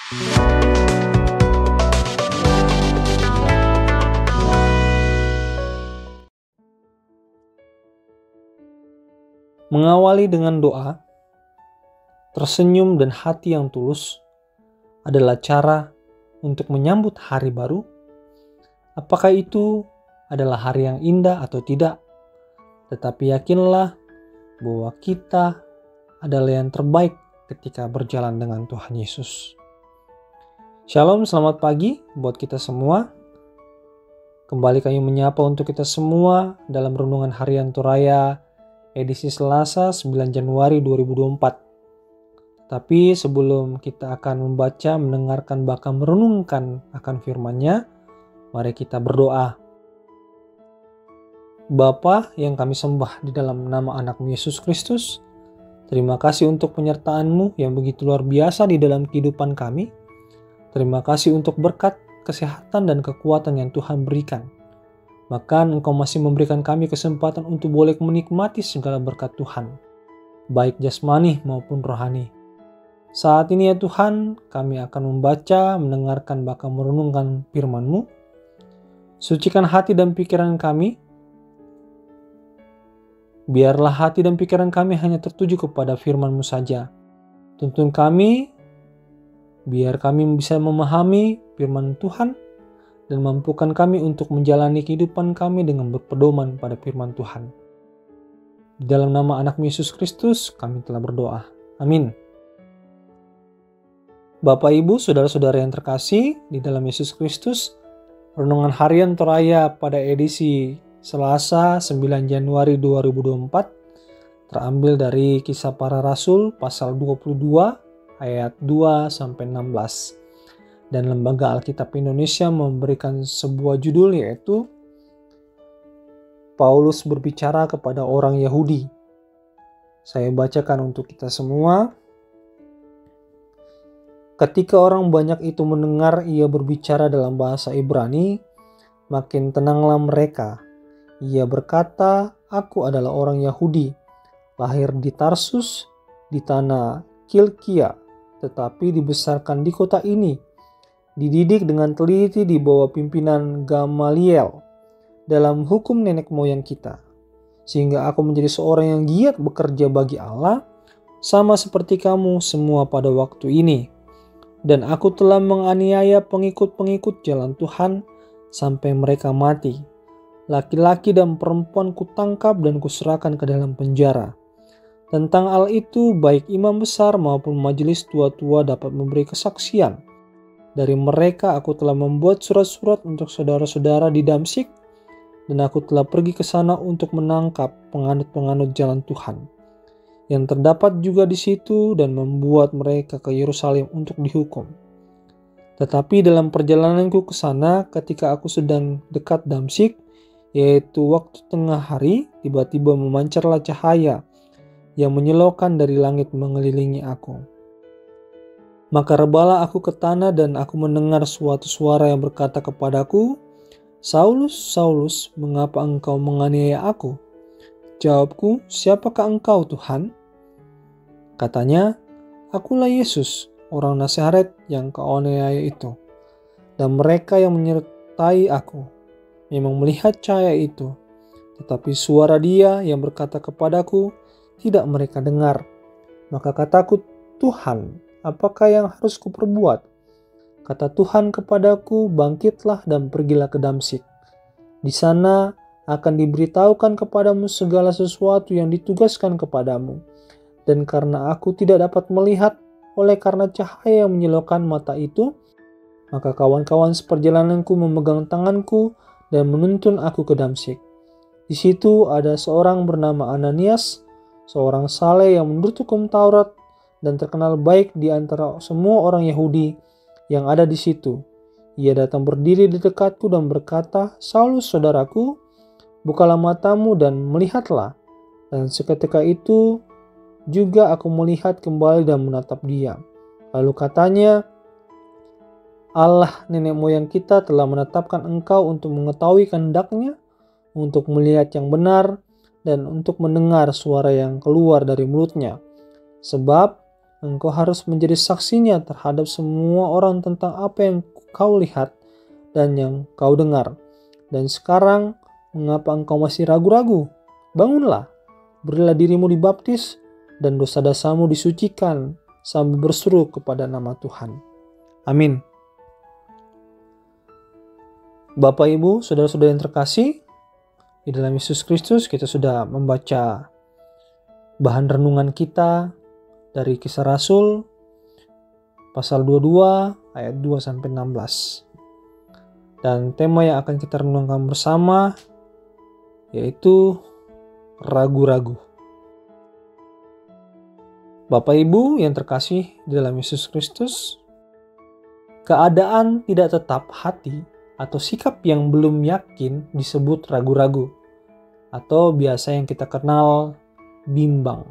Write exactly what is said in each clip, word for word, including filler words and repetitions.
Mengawali dengan doa, tersenyum dan hati yang tulus adalah cara untuk menyambut hari baru. Apakah itu adalah hari yang indah atau tidak? Tetapi yakinlah bahwa kita adalah yang terbaik ketika berjalan dengan Tuhan Yesus. Shalom, selamat pagi buat kita semua. Kembali kami menyapa untuk kita semua dalam Renungan Harian Toraya edisi Selasa sembilan Januari dua ribu dua puluh empat. Tapi sebelum kita akan membaca, mendengarkan, bahkan merenungkan akan firman-Nya, mari kita berdoa. Bapa yang kami sembah di dalam nama anak-Mu Yesus Kristus, terima kasih untuk penyertaan-Mu yang begitu luar biasa di dalam kehidupan kami. Terima kasih untuk berkat, kesehatan, dan kekuatan yang Tuhan berikan. Bahkan Engkau masih memberikan kami kesempatan untuk boleh menikmati segala berkat Tuhan, baik jasmani maupun rohani. Saat ini ya Tuhan, kami akan membaca, mendengarkan, bahkan merenungkan firman-Mu. Sucikan hati dan pikiran kami. Biarlah hati dan pikiran kami hanya tertuju kepada firman-Mu saja. Tuntun kami, biar kami bisa memahami firman Tuhan, dan mampukan kami untuk menjalani kehidupan kami dengan berpedoman pada firman Tuhan. Di dalam nama anak Yesus Kristus, kami telah berdoa. Amin. Bapak, Ibu, Saudara-saudara yang terkasih di dalam Yesus Kristus, Renungan Harian Toraya pada edisi Selasa sembilan Januari dua ribu dua puluh empat terambil dari Kisah Para Rasul pasal dua puluh dua ayat dua sampai enam belas. Dan Lembaga Alkitab Indonesia memberikan sebuah judul, yaitu Paulus berbicara kepada orang Yahudi. Saya bacakan untuk kita semua. Ketika orang banyak itu mendengar ia berbicara dalam bahasa Ibrani, makin tenanglah mereka. Ia berkata, "Aku adalah orang Yahudi, lahir di Tarsus, di tanah Kilkia, tetapi dibesarkan di kota ini. Dididik dengan teliti di bawah pimpinan Gamaliel dalam hukum nenek moyang kita, sehingga aku menjadi seorang yang giat bekerja bagi Allah, sama seperti kamu semua pada waktu ini. Dan aku telah menganiaya pengikut-pengikut jalan Tuhan sampai mereka mati. Laki-laki dan perempuan kutangkap dan kuserahkan ke dalam penjara. Tentang hal itu, baik imam besar maupun majelis tua-tua dapat memberi kesaksian. Dari mereka aku telah membuat surat-surat untuk saudara-saudara di Damsyik, dan aku telah pergi ke sana untuk menangkap penganut-penganut jalan Tuhan yang terdapat juga di situ dan membuat mereka ke Yerusalem untuk dihukum. Tetapi dalam perjalananku ke sana, ketika aku sedang dekat Damsyik, yaitu waktu tengah hari, tiba-tiba memancarlah cahaya yang menyilaukan dari langit mengelilingi aku. Maka rebalah aku ke tanah dan aku mendengar suatu suara yang berkata kepadaku, 'Saulus, Saulus, mengapa engkau menganiaya aku?' Jawabku, 'Siapakah engkau, Tuhan?' Katanya, 'Akulah Yesus, orang Nazaret yang kau aniaya itu.' Dan mereka yang menyertai aku memang melihat cahaya itu, tetapi suara Dia yang berkata kepadaku tidak mereka dengar. Maka kataku, 'Tuhan, apakah yang harus kuperbuat?' Kata Tuhan kepadaku, 'Bangkitlah dan pergilah ke Damsyik. Di sana akan diberitahukan kepadamu segala sesuatu yang ditugaskan kepadamu. Dan karena aku tidak dapat melihat oleh karena cahaya yang menyilaukan mata itu, maka kawan-kawan seperjalananku memegang tanganku dan menuntun aku ke Damsyik. Di situ ada seorang bernama Ananias, seorang saleh yang menurut hukum Taurat dan terkenal baik di antara semua orang Yahudi yang ada di situ. Ia datang berdiri di dekatku dan berkata, 'Saulus, saudaraku, bukalah matamu dan melihatlah.' Dan seketika itu juga aku melihat kembali dan menatap dia. Lalu katanya, 'Allah nenek moyang kita telah menetapkan engkau untuk mengetahui kehendak-Nya, untuk melihat yang benar, dan untuk mendengar suara yang keluar dari mulutnya. Sebab Engkau harus menjadi saksinya terhadap semua orang tentang apa yang kau lihat dan yang kau dengar. Dan sekarang, mengapa engkau masih ragu-ragu? Bangunlah, berilah dirimu dibaptis, dan dosa-dosamu disucikan sambil berseru kepada nama Tuhan. Amin. Bapak, Ibu, saudara-saudara yang terkasih, di dalam Yesus Kristus kita sudah membaca bahan renungan kita dari Kisah Rasul pasal dua puluh dua ayat dua sampai enam belas. Dan tema yang akan kita renungkan bersama yaitu ragu-ragu. Bapak Ibu yang terkasih di dalam Yesus Kristus, keadaan tidak tetap hati atau sikap yang belum yakin disebut ragu-ragu, atau biasa yang kita kenal bimbang.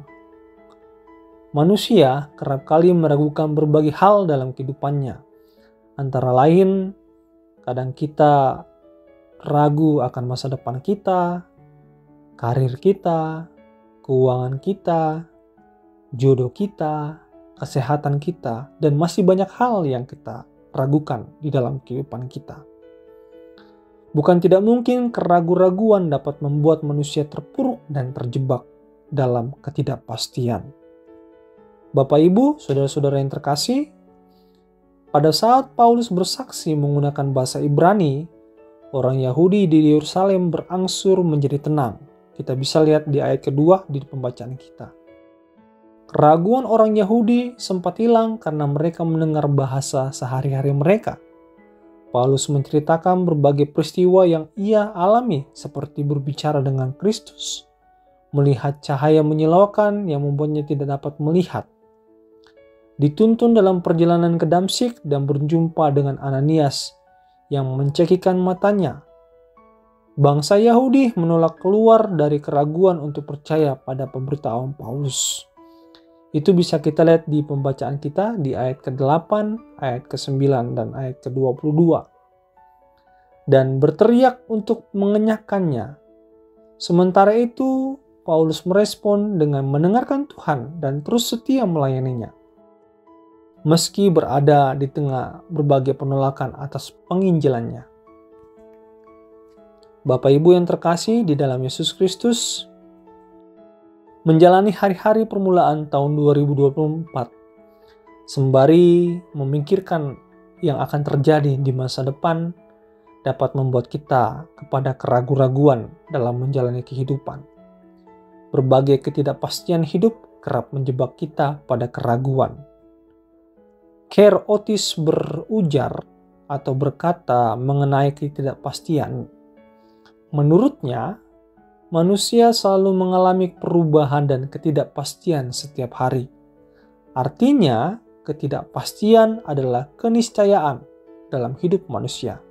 Manusia kerap kali meragukan berbagai hal dalam kehidupannya. Antara lain, kadang kita ragu akan masa depan kita, karir kita, keuangan kita, jodoh kita, kesehatan kita, dan masih banyak hal yang kita ragukan di dalam kehidupan kita. Bukan tidak mungkin keraguan-raguan dapat membuat manusia terpuruk dan terjebak dalam ketidakpastian. Bapak, Ibu, saudara-saudara yang terkasih, pada saat Paulus bersaksi menggunakan bahasa Ibrani, orang Yahudi di Yerusalem berangsur menjadi tenang. Kita bisa lihat di ayat kedua di pembacaan kita. Keraguan orang Yahudi sempat hilang karena mereka mendengar bahasa sehari-hari mereka. Paulus menceritakan berbagai peristiwa yang ia alami seperti berbicara dengan Kristus, melihat cahaya menyilaukan yang membuatnya tidak dapat melihat, dituntun dalam perjalanan ke Damsyik dan berjumpa dengan Ananias yang mencekikan matanya. Bangsa Yahudi menolak keluar dari keraguan untuk percaya pada pemberitahuan Paulus. Itu bisa kita lihat di pembacaan kita di ayat kedelapan, ayat kesembilan, dan ayat kedua puluh dua. Dan berteriak untuk mengenyahkannya. Sementara itu, Paulus merespon dengan mendengarkan Tuhan dan terus setia melayaninya. Meski berada di tengah berbagai penolakan atas penginjilannya. Bapak Ibu yang terkasih di dalam Yesus Kristus, menjalani hari-hari permulaan tahun dua ribu dua puluh empat, sembari memikirkan yang akan terjadi di masa depan, dapat membuat kita kepada keraguan-raguan dalam menjalani kehidupan. Berbagai ketidakpastian hidup kerap menjebak kita pada keraguan. Kerr Otis berujar atau berkata mengenai ketidakpastian. Menurutnya, manusia selalu mengalami perubahan dan ketidakpastian setiap hari. Artinya, ketidakpastian adalah keniscayaan dalam hidup manusia.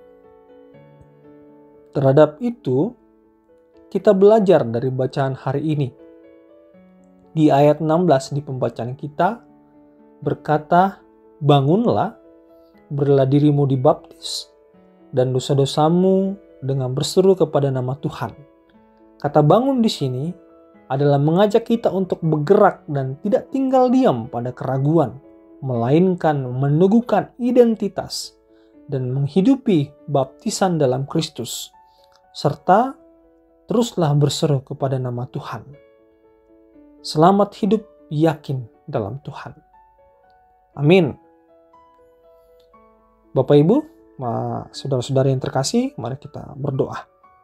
Terhadap itu, kita belajar dari bacaan hari ini. Di ayat enam belas di pembacaan kita berkata, bangunlah, berilah dirimu dibaptis, dan dosa-dosamu dengan berseru kepada nama Tuhan. Kata bangun di sini adalah mengajak kita untuk bergerak dan tidak tinggal diam pada keraguan, melainkan meneguhkan identitas dan menghidupi baptisan dalam Kristus, serta teruslah berseru kepada nama Tuhan. Selamat hidup yakin dalam Tuhan. Amin. Bapak Ibu, saudara-saudara yang terkasih, mari kita berdoa.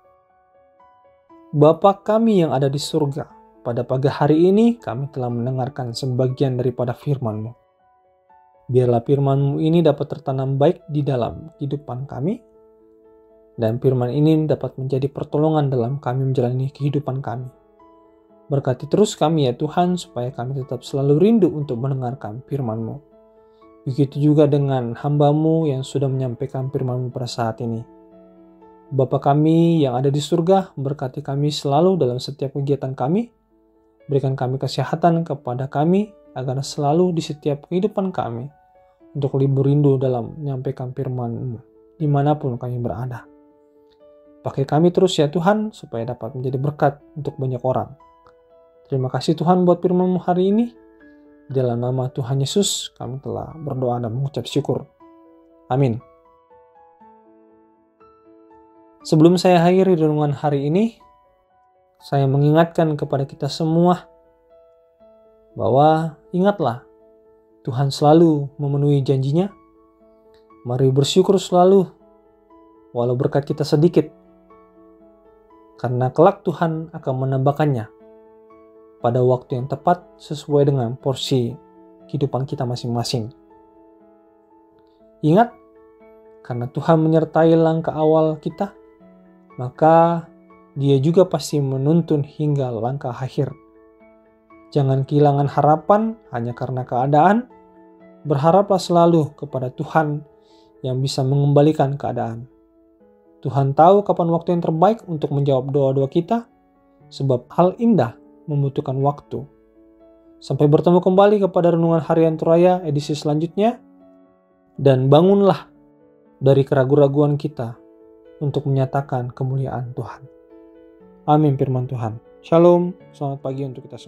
Bapa kami yang ada di surga, pada pagi hari ini kami telah mendengarkan sebagian daripada firman-Mu. Biarlah firman-Mu ini dapat tertanam baik di dalam kehidupan kami, dan firman ini dapat menjadi pertolongan dalam kami menjalani kehidupan kami. Berkati terus kami ya Tuhan, supaya kami tetap selalu rindu untuk mendengarkan firman-Mu. Begitu juga dengan hamba-Mu yang sudah menyampaikan firman-Mu pada saat ini. Bapa kami yang ada di surga, berkati kami selalu dalam setiap kegiatan kami. Berikan kami kesehatan kepada kami, agar selalu di setiap kehidupan kami, untuk lebih rindu dalam menyampaikan firman-Mu, dimanapun kami berada. Pakai kami terus ya Tuhan, supaya dapat menjadi berkat untuk banyak orang. Terima kasih Tuhan buat firman-Mu hari ini. Di dalam nama Tuhan Yesus kami telah berdoa dan mengucap syukur. Amin. Sebelum saya akhiri renungan hari ini, saya mengingatkan kepada kita semua bahwa ingatlah, Tuhan selalu memenuhi janjinya. Mari bersyukur selalu walau berkat kita sedikit, karena kelak Tuhan akan menambahkannya pada waktu yang tepat sesuai dengan porsi kehidupan kita masing-masing. Ingat, karena Tuhan menyertai langkah awal kita, maka Dia juga pasti menuntun hingga langkah akhir. Jangan kehilangan harapan hanya karena keadaan. Berharaplah selalu kepada Tuhan yang bisa mengembalikan keadaan. Tuhan tahu kapan waktu yang terbaik untuk menjawab doa-doa kita, sebab hal indah membutuhkan waktu. Sampai bertemu kembali kepada Renungan Harian Toraya edisi selanjutnya. Dan bangunlah dari keraguan-raguan kita untuk menyatakan kemuliaan Tuhan. Amin firman Tuhan. Shalom, selamat pagi untuk kita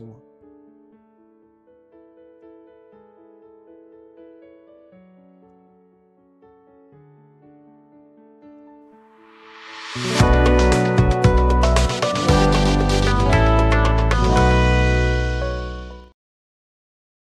semua.